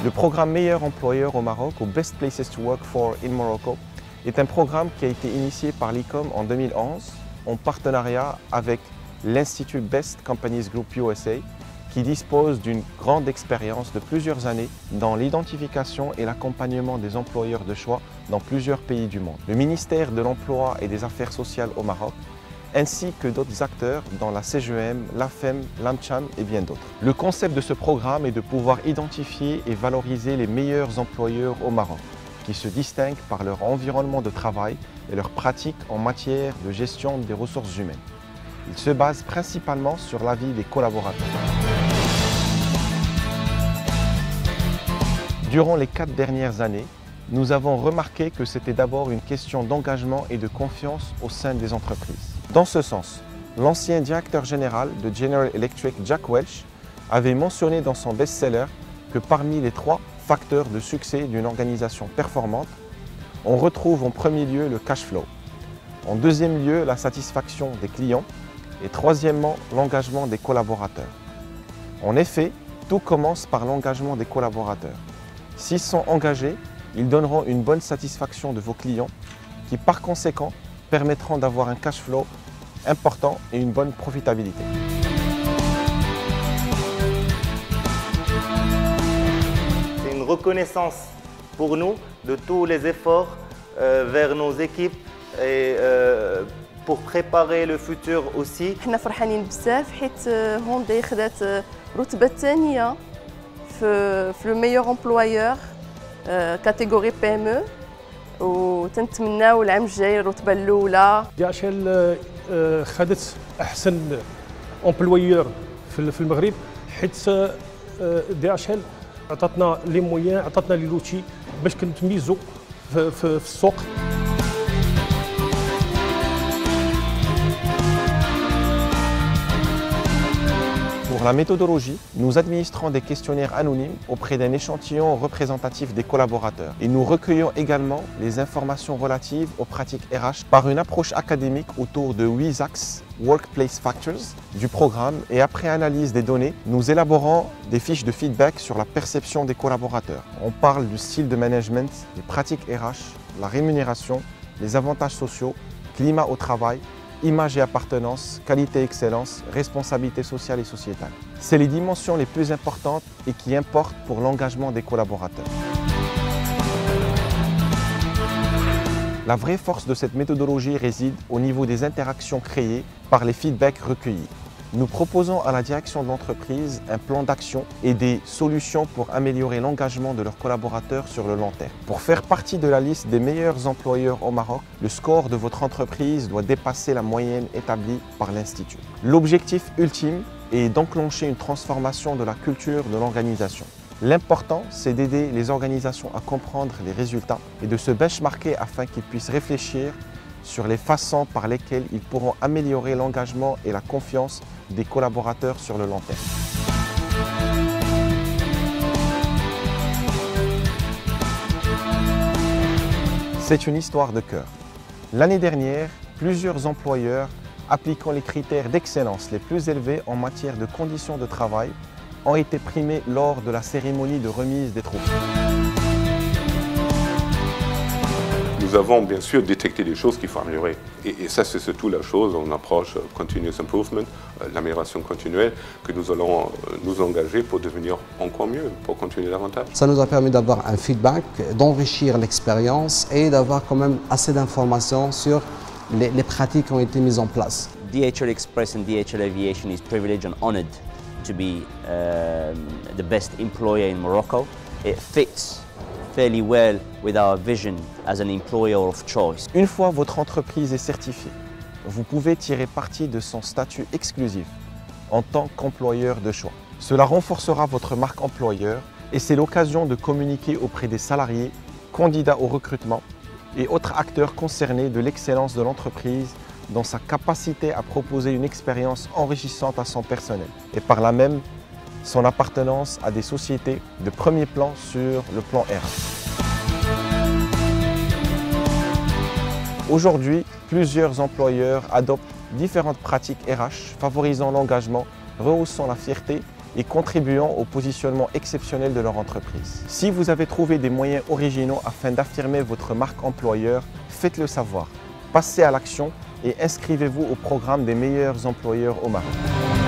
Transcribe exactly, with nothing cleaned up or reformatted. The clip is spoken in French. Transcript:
Le programme Meilleur employeur au Maroc, ou Best Places to Work for in Morocco, est un programme qui a été initié par l'I C O M en deux mille onze en partenariat avec l'Institut Best Companies Group U S A, qui dispose d'une grande expérience de plusieurs années dans l'identification et l'accompagnement des employeurs de choix dans plusieurs pays du monde. Le ministère de l'Emploi et des Affaires sociales au Maroc, ainsi que d'autres acteurs dans la C G E M, l'A F E M, l'AMCHAM et bien d'autres. Le concept de ce programme est de pouvoir identifier et valoriser les meilleurs employeurs au Maroc, qui se distinguent par leur environnement de travail et leurs pratiques en matière de gestion des ressources humaines. Il se base principalement sur l'avis des collaborateurs. Durant les quatre dernières années, nous avons remarqué que c'était d'abord une question d'engagement et de confiance au sein des entreprises. Dans ce sens, l'ancien directeur général de General Electric, Jack Welch, avait mentionné dans son best-seller que parmi les trois facteurs de succès d'une organisation performante, on retrouve en premier lieu le cash flow, en deuxième lieu la satisfaction des clients et troisièmement l'engagement des collaborateurs. En effet, tout commence par l'engagement des collaborateurs. S'ils sont engagés, ils donneront une bonne satisfaction de vos clients qui par conséquent permettront d'avoir un cash flow important et une bonne profitabilité. C'est une reconnaissance pour nous de tous les efforts euh, vers nos équipes et euh, pour préparer le futur aussi. حنا فرحانين بزاف حيت هونداي خدات رتبة ثانية في في لو ميور امبلويور كاتيجوري بي ام او وتنتمناو العام الجاي الرتبة الأولى. دي إتش إل خدت أحسن امبلويور في المغرب حيت دي إتش إل عطاتنا لي مويان عطاتنا لي لوتي باش كنتميزو في, في, في السوق. Pour la méthodologie, nous administrons des questionnaires anonymes auprès d'un échantillon représentatif des collaborateurs et nous recueillons également les informations relatives aux pratiques R H par une approche académique autour de huit axes Workplace Factors du programme et après analyse des données, nous élaborons des fiches de feedback sur la perception des collaborateurs. On parle du style de management, des pratiques R H, la rémunération, les avantages sociaux, climat au travail, image et appartenance, qualité et excellence, responsabilité sociale et sociétale. C'est les dimensions les plus importantes et qui importent pour l'engagement des collaborateurs. La vraie force de cette méthodologie réside au niveau des interactions créées par les feedbacks recueillis. Nous proposons à la direction de l'entreprise un plan d'action et des solutions pour améliorer l'engagement de leurs collaborateurs sur le long terme. Pour faire partie de la liste des meilleurs employeurs au Maroc, le score de votre entreprise doit dépasser la moyenne établie par l'Institut. L'objectif ultime est d'enclencher une transformation de la culture de l'organisation. L'important, c'est d'aider les organisations à comprendre les résultats et de se benchmarker afin qu'ils puissent réfléchir sur les façons par lesquelles ils pourront améliorer l'engagement et la confiance des collaborateurs sur le long terme. C'est une histoire de cœur. L'année dernière, plusieurs employeurs appliquant les critères d'excellence les plus élevés en matière de conditions de travail ont été primés lors de la cérémonie de remise des trophées. Nous avons bien sûr détecté des choses qu'il faut améliorer. Et, et ça, c'est surtout la chose, on approche continuous improvement, euh, l'amélioration continuelle, que nous allons euh, nous engager pour devenir encore mieux, pour continuer davantage. Ça nous a permis d'avoir un feedback, d'enrichir l'expérience et d'avoir quand même assez d'informations sur les, les pratiques qui ont été mises en place. D H L Express and D H L Aviation is privileged and honored to be um, the best employer in Morocco. It fits fairly well with our vision as an employer of choice. Une fois votre entreprise est certifiée, vous pouvez tirer parti de son statut exclusif en tant qu'employeur de choix. Cela renforcera votre marque employeur et c'est l'occasion de communiquer auprès des salariés, candidats au recrutement et autres acteurs concernés de l'excellence de l'entreprise dans sa capacité à proposer une expérience enrichissante à son personnel et par là même son appartenance à des sociétés de premier plan sur le plan R H. Aujourd'hui, plusieurs employeurs adoptent différentes pratiques R H favorisant l'engagement, rehaussant la fierté et contribuant au positionnement exceptionnel de leur entreprise. Si vous avez trouvé des moyens originaux afin d'affirmer votre marque employeur, faites-le savoir. Passez à l'action et inscrivez-vous au programme des meilleurs employeurs au Maroc.